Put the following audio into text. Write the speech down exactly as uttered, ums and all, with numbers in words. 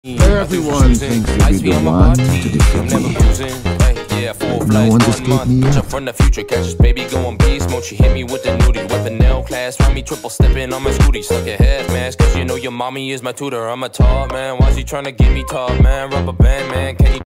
Everyone thinks you'll be the one to defeat me. No one's escaped me yet. From the future, catches baby going beast mode. She hit me with the nudie, with the nail class. Find me triple stepping on my scooty. Suck your head, man, cause you know your mommy is my tutor. I'm a tall man, why's he trying to get me tall, man? Rubber band, man, can you